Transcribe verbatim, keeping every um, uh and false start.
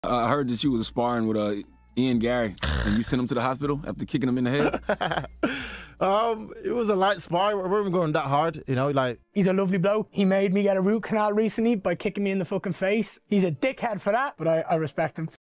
I heard that you was sparring with uh, Ian Garry, and you sent him to the hospital after kicking him in the head. um, it was a light spar. We weren't going that hard, you know. Like, he's a lovely bloke. He made me get a root canal recently by kicking me in the fucking face. He's a dickhead for that, but I, I respect him.